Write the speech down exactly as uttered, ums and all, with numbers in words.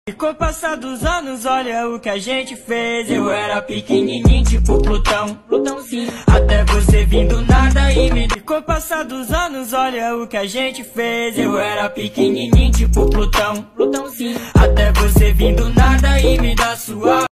E com o passar dos anos, olha o que a gente fez. Eu era pequenininho, tipo Plutão, Plutãozinho. Até você vindo nada e me... E com o passar dos anos, olha o que a gente fez. Eu era pequenininho, tipo Plutão, Plutãozinho. Até você vindo nada e me dá sua...